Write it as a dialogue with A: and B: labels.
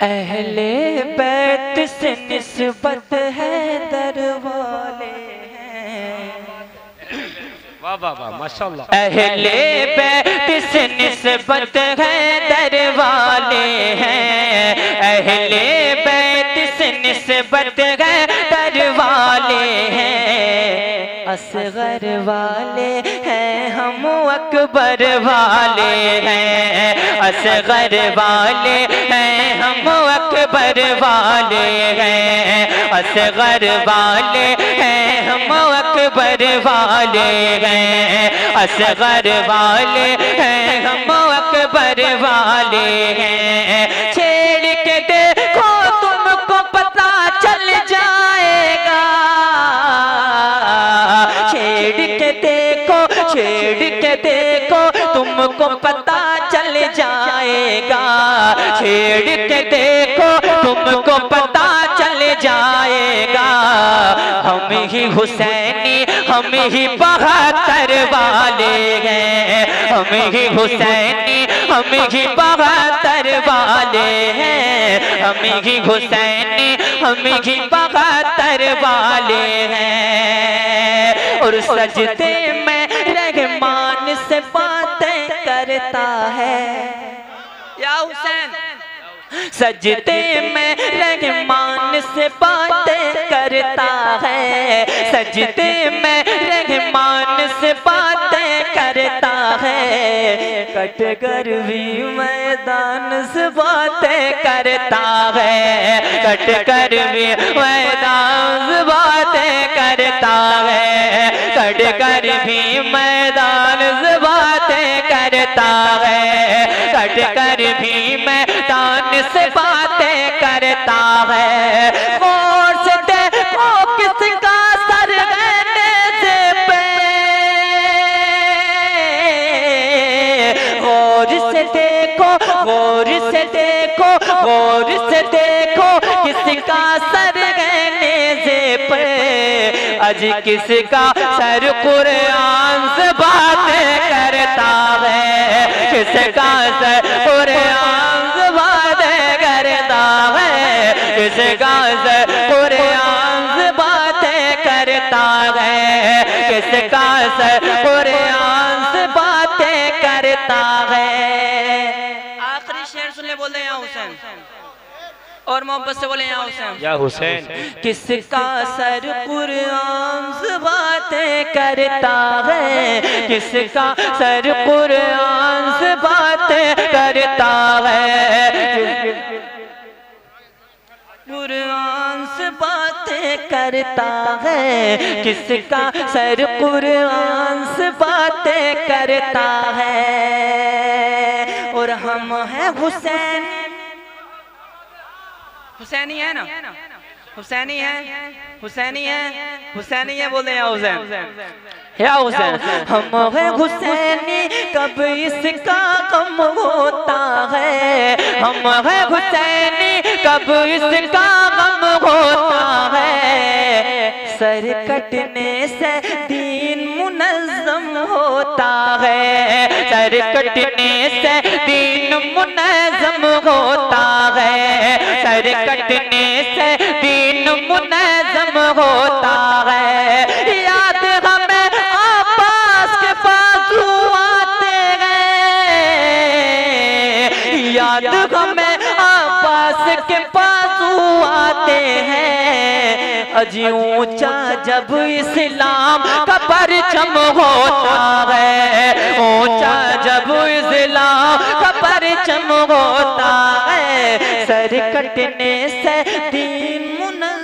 A: अहले बैत से निस्बत है दरवाले हैं।
B: वाह वाह वाह माशाअल्लाह।
A: अहले बैत से निस्बत है दरवाले हैं। अहले बैत से निस्बत है दरवाले हैं। असगर वाले हैं हम अकबर वाले हैं। असगर वाले हैं हम अकबर वाले हैं। असगर वाले हैं हम अकबर वाले हैं। असगर वाले हैं हम अकबर वाले हैं। छेड़ के देखो तुमको पता चल जाएगा। छेड़ के देखो तुमको पता चल जाएगा। छेड़ के देखो तुमको पता चल जाएगा। हम ही हुसैनी हम ही 72 वाले हैं। हम ही हुसैनी हम ही 72 वाले हैं। हम ही हुसैनी हम ही 72 वाले हैं। और सजदे में रहमान से बातें करता है या हुसैन। सजदे में रहमान से बातें करता है। सजदे में रहमान से बातें करता है। कट कर भी मैदान से बातें करता है। कट कर भी मैदान से बातें करता है। कट कर भी मैदान से बातें करता है। कट कर भी मैदान से बातें करता है। गौर से देखो किसका सर है नेज़े पे। गौर से देखो गौर से देखो गौर से देखो किसका सर है नेज़े पे। आज किसका सर कुरान से बातें करता है। किसका सर कुरान से बातें करता है। किसका सर कुरान से बातें करता है। किसका सर कुरान से बातें करता है। आखिरी शेर सुन ले, बोल दे या हुसैन और मोहब्बत से बोले या हुसैन।
B: या हुसैन।
A: किसका सर कुरान से बातें करता है। किसका सर कुरान से बातें करता है। कुरान से बातें करता है। किसका सर कुरान से बातें करता है। और हम हैं हुसैन। हुसैनी है ना, हुसैनी है, हुसैनी है, हुसैनी है, बोले या हुसैन या हुसैन। हम हैं हुसैनी कब इसका गम होता है। हम हैं हुसैनी कब इसका गम होता है। सर कटने से दीन मुनज़्ज़म होता है। सर कटने से दीन मुनज़्ज़म होता है। सर कटने से दीन मुनज़्ज़म होता है। याद हमें आबास के बाजू आते हैं। याद हमें आबास के बाजू आते हैं। अजी ऊंचा जब इस्लाम का परचम होता है। ऊंचा जब इस्लाम का परचम होता है। सर कटने से दीन मुनज़्ज़म